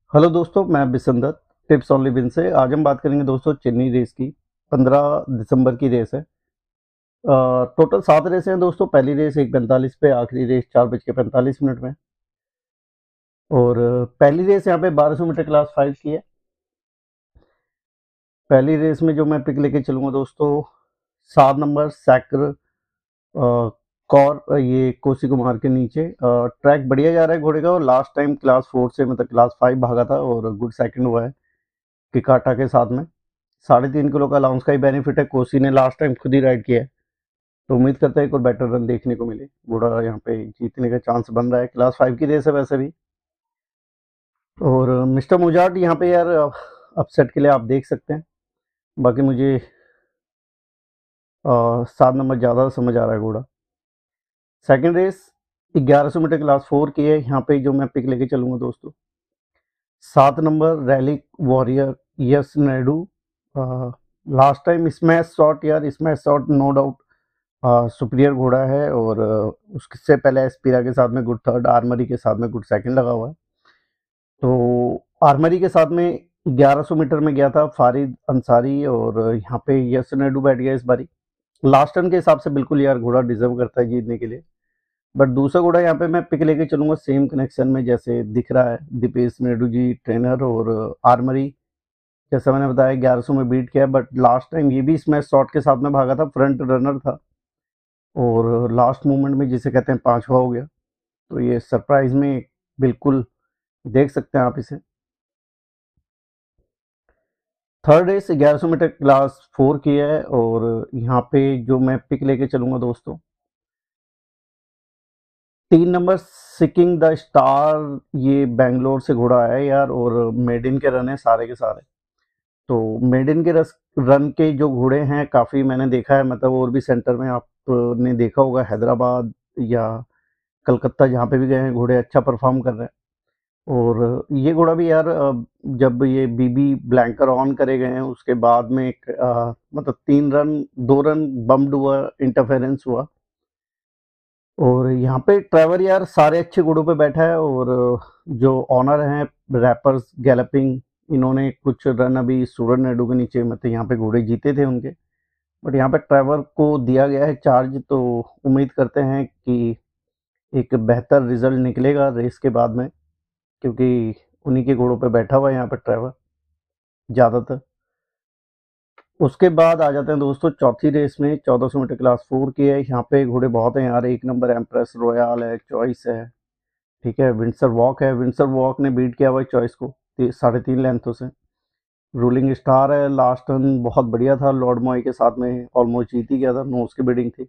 Hello दोस्तों, मैं बिसंदत tips only win से। आज हम बात करेंगे दोस्तों चेन्नई रेस की। 15 दिसंबर की रेस है। टोटल 7 रेस हैं दोस्तों। पहली रेस 1:45 पे, आखिरी रेस 4:45 में। और पहली रेस यहाँ पे 1200 मीटर क्लास 5 की है। पहली रेस में जो मैं पिक लेके चलूंगा दोस्तों, 7 नंबर सैक्र कौर, ये कोसी कुमार के नीचे। ट्रैक बढ़िया जा रहा है घोड़े का, और लास्ट टाइम क्लास 4 से मतलब क्लास 5 भागा था और गुड सेकंड हुआ है किकाटा के साथ में। 3.5 किलो का अलाउंस का ही बेनिफिट है। कोसी ने लास्ट टाइम खुद ही राइड किया है, तो उम्मीद करते हैं एक और बेटर रन देखने को मिले। घोड़ा यहाँ पे जीतने का चांस बन रहा है। क्लास 5 की रेस है वैसे भी। और मिस्टर मुजाट यहाँ पे यार अपसेट के लिए आप देख सकते हैं। बाकी मुझे 7 नंबर ज़्यादा समझ आ रहा है घोड़ा। सेकंड रेस 1100 मीटर क्लास 4 की है। यहाँ पे जो मैं पिक लेके चलूंगा दोस्तों, 7 number rally warrior yes Naidu. Last time smash shot, यार smash shot no doubt superior घोड़ा है। और उससे पहले एस्पिरा के साथ में गुड थर्ड, आर्मरी के साथ में गुड सेकंड लगा हुआ है। तो आर्मरी के साथ में 1100 मीटर में गया था फारिद अंसारी, और यहाँ पे यस नायडू बैठ गया इस बारी। लास्ट रन के हिसाब से बिल्कुल यार घोड़ा डिजर्व करता है जीतने के लिए। बट दूसरा घोड़ा यहाँ पे मैं पिक लेके चलूंगा सेम कनेक्शन में, जैसे दिख रहा है दीपेश नायडू जी ट्रेनर। और आर्मरी जैसा मैंने बताया 1100 में बीट किया, बट लास्ट टाइम ये भी स्मैश शॉट के साथ में भागा था, फ्रंट रनर था। और लास्ट मोमेंट में जिसे कहते हैं पांचवा हो गया। तो ये सरप्राइज में बिल्कुल देख सकते हैं आप इसे। थर्ड रेस 1100 मीटर क्लास 4 की है, और यहाँ पे जो मैं पिक लेके चलूंगा दोस्तों, 3 नंबर सिकिंग द स्टार। ये बैंगलोर से घोड़ा है यार, और मेड इन के रन है सारे के सारे। तो मेड इन के रन के जो घोड़े हैं काफ़ी मैंने देखा है, मतलब और भी सेंटर में आपने देखा होगा, हैदराबाद या कलकत्ता जहाँ पे भी गए हैं घोड़े अच्छा परफॉर्म कर रहे हैं। और ये घोड़ा भी यार जब ये बीबी ब्लैंकर ऑन करे गए हैं उसके बाद में एक मतलब 3 रन, 2 रन बम्ड हुआ, इंटरफेरेंस हुआ। और यहाँ पे ट्रेवर यार सारे अच्छे घोड़ों पे बैठा है। और जो ऑनर हैं रैपर्स गैलपिंग, इन्होंने कुछ रन अभी सूरज नायडू के नीचे मतलब यहाँ पे घोड़े जीते थे उनके। बट यहाँ पे ट्रेवर को दिया गया है चार्ज, तो उम्मीद करते हैं कि एक बेहतर रिजल्ट निकलेगा रेस के बाद में, क्योंकि उन्हीं के घोड़ों पे बैठा हुआ है यहाँ पे ट्रेवर ज़्यादातर। उसके बाद आ जाते हैं दोस्तों चौथी रेस में, 1400 मीटर क्लास 4 की है। यहाँ पे घोड़े बहुत हैं यार। 1 नंबर एम्प्रेस रॉयल है, चॉइस है, ठीक है, विंसर वॉक है। विंसर वॉक ने बीट किया हुआ है चॉइस को 3.5 लेंथों से। रूलिंग स्टार है, लास्ट रन बहुत बढ़िया था, लॉर्ड मॉय के साथ में ऑलमोस्ट जीत ही गया था, नो उसकी बिडिंग थी।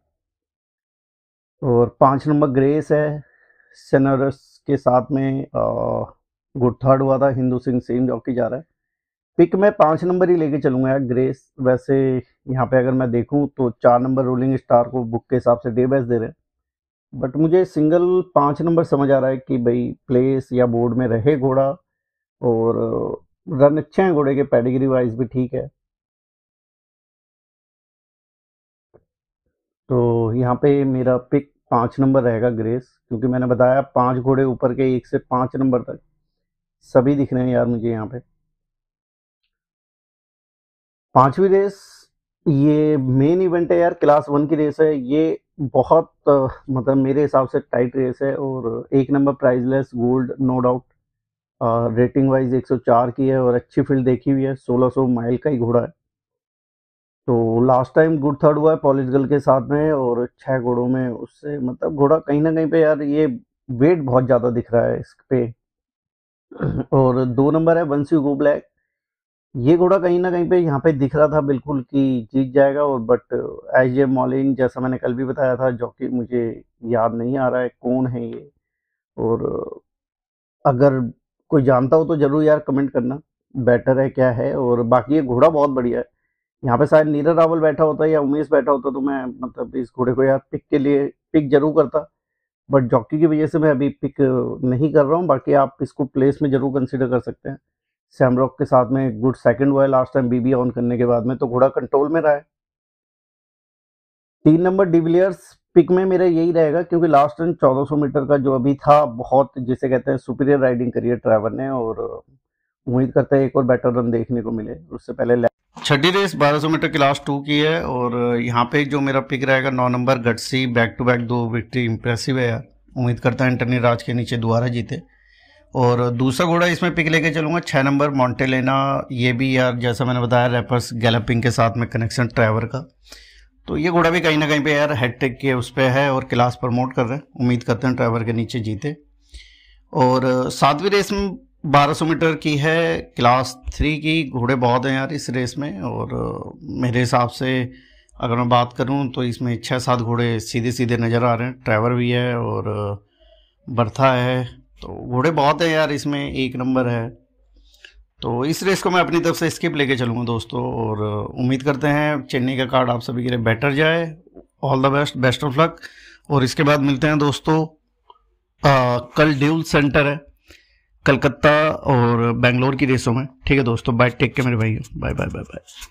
और 5 नंबर ग्रेस है, सेनरस के साथ में गुड थर्ड हुआ था। हिंदू सिंह सेम जॉकी जा रहा है। पिक में 5 नंबर ही लेके चलूंगा यार, ग्रेस। वैसे यहाँ पे अगर मैं देखूं तो 4 नंबर रोलिंग स्टार को बुक के हिसाब से डे बेस्ट दे रहे हैं, बट मुझे सिंगल 5 नंबर समझ आ रहा है कि भाई प्लेस या बोर्ड में रहे घोड़ा। और रन अच्छे हैं घोड़े के, पेडिग्री वाइज भी ठीक है। तो यहाँ पे मेरा पिक 5 नंबर रहेगा ग्रेस, क्योंकि मैंने बताया 5 घोड़े ऊपर के 1 से 5 नंबर तक सभी दिख रहे हैं यार मुझे यहाँ पे। पांचवी रेस ये मेन इवेंट है यार, क्लास 1 की रेस है ये। बहुत मतलब मेरे हिसाब से टाइट रेस है। और 1 number Priceless Gold no doubt, rating wise 104 की है, और अच्छी फील्ड देखी हुई है, 1600 माइल का ही घोड़ा है। तो लास्ट टाइम गुड थर्ड हुआ है पॉलिश गर्ल के साथ में, और 6 घोड़ों में उससे मतलब घोड़ा कहीं ना कहीं पे यार ये वेट बहुत ज़्यादा दिख रहा है इस पे। और 2 नंबर है वंस यू गो ब्लैक। ये घोड़ा कहीं न कहीं पे यहाँ पे दिख रहा था बिल्कुल कि जीत जाएगा, और बट एसजे मॉलिन, जैसा मैंने कल भी बताया था, जॉकी मुझे याद नहीं आ रहा है कौन है ये। और अगर कोई जानता हो तो ज़रूर यार कमेंट करना, बेटर है क्या है। और बाकी ये घोड़ा बहुत बढ़िया है। यहाँ पे शायद नीरज रावल बैठा होता या उमेश बैठा होता तो मैं मतलब इस घोड़े को यार पिक के लिए पिक ज़रूर करता। बट जॉकी की वजह से मैं अभी पिक नहीं कर रहा हूँ। बाकी आप इसको प्लेस में ज़रूर कंसीडर कर सकते हैं। सैमरॉक के साथ में गुड सेकंड हुआ है लास्ट टाइम बीबी ऑन करने के बाद में, तो घोड़ा कंट्रोल में रहा है। 3 नंबर डिविलियर्स पिक में मेरा यही रहेगा, क्योंकि लास्ट रन 1400 मीटर का जो अभी था बहुत जिसे कहते हैं सुपीरियर राइडिंग करी है ड्राइवर ने। और उम्मीद करते हैं एक और बेटर रन देखने को मिले। उससे पहले छठी रेस 1200 मीटर क्लास 2 की है और यहाँ पे जो मेरा पिक रहेगा 9 number Gutsy, back to back 2 victory, impressive है यार। उम्मीद करता है एंटनी राज के नीचे दोबारा जीते। और दूसरा घोड़ा इसमें पिक लेके चलूंगा 6 नंबर मॉन्टेलेना। ये भी यार जैसा मैंने बताया रैपर्स गैलपिंग के साथ में कनेक्शन ट्रैवर का, तो ये घोड़ा भी कहीं ना कहीं पे यार हेड-टेक के उस पे है और क्लास प्रमोट कर रहे हैं। उम्मीद करते हैं ट्रैवर के नीचे जीते। और 7वीं रेस में 1200 मीटर की है क्लास 3 की। घोड़े बहुत हैं यार इस रेस में और मेरे हिसाब से अगर मैं बात करूं तो इसमें 6-7 घोड़े सीधे सीधे नज़र आ रहे हैं। ट्रैवर भी है और बर्था है, तो घोड़े बहुत हैं यार इसमें, 1 नंबर है। तो इस रेस को मैं अपनी तरफ से स्किप लेके चलूँगा दोस्तों और उम्मीद करते हैं चेन्नई का कार्ड आप सभी के लिए बेटर जाए। All the best, best of luck. और इसके बाद मिलते हैं दोस्तों, कल ड्यूल सेंटर है कलकत्ता और बेंगलोर की रेसों में। ठीक है दोस्तों, बाय, टेक केयर मेरे भाई, बाय बाय बाय बाय।